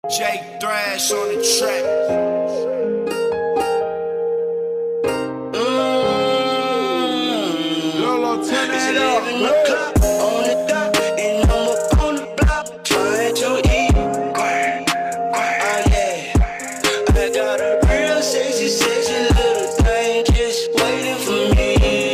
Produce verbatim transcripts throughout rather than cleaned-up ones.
Jake Thrash on the track. Mm. Lolo, turn that up. eleven o'clock on the dot, and I'm up on the block trying to eat. Quack, quack. Oh yeah, I got a real sexy, sexy little thing just waiting for me.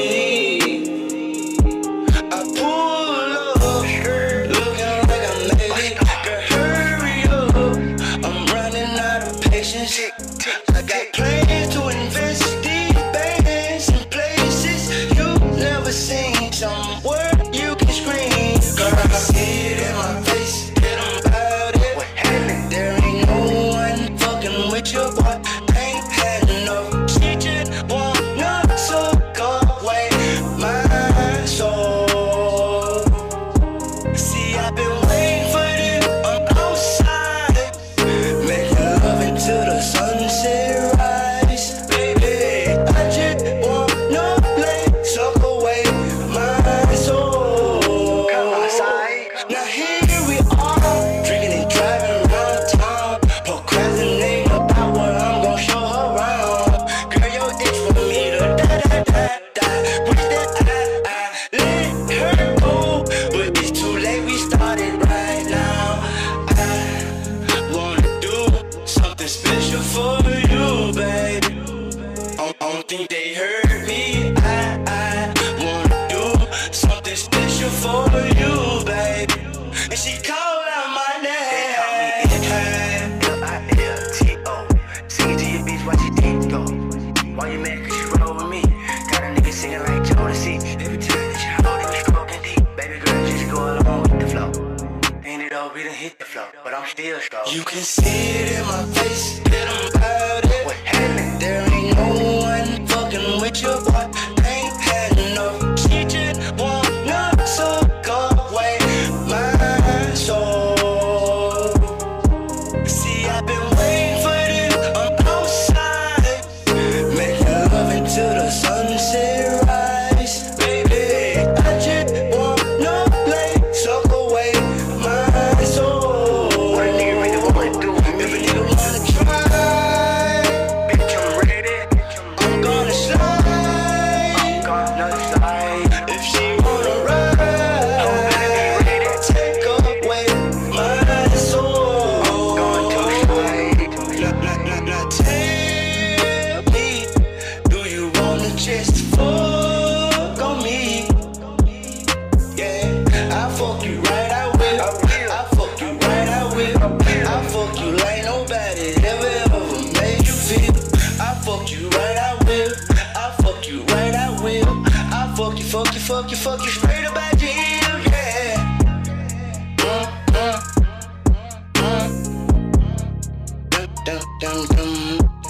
I pull up, looking like I made it. Girl, hurry up, I'm running out of patience. I got plans to invest these bands in places you never seen. Somewhere you can scream. Girl, I see it in my face that I'm about it. What happened? There ain't no one fucking with your boy. Ain't had enough. She just wanna suck away my soul. See, I've been waiting for this. I'm outside, making love until the sunset rise. Baby, I just wanna play, suck away my soul. Come outside. Now here we are, drinking and driving around town, procrastinating about what I'm gonna show her around. Girl, your itch for me to da da da da. Wish that I, I let her go, but it's too late. We started right now. I wanna do something special for you, baby. I don't think they heard me. I, I wanna do something special for you, baby. And she called out my name. L I L T O. Sing it to your bitch, watch your dick go. Why you mad? Cause you roll with me. Got a nigga singing like Jodeci. Every time that you hold it, you stroking deep. Baby girl, just go along with the flow. Ain't it all, we done hit the flow, but I'm still strong. You can see it in my face that I'm about it. What happened? There ain't no one fucking with your boy. Ain't had enough. She just wanna suck away my soul. See, I've been waiting for this. I'm outside, making love until the sunset rise. Baby, I just wanna play, suck away my soul. What a nigga really wanna do with If a me? nigga wanna try, Bitch, I'm ready. I'm gonna slide. I'm gonna slide. If she wanna ride, take away my soul. Going to slide. Now, now, now, now tell me, do you wanna just fuck on me? Yeah, I fuck you right, I will. I fuck you right, I will. I fuck you like nobody ever ever made you feel. I fuck you right, I will. I fuck you right, I will. I fuck you, fuck you, fuck you, fuck you straight about your heel, yeah. Mm, mm, mm. Dum, dum, dum, dum.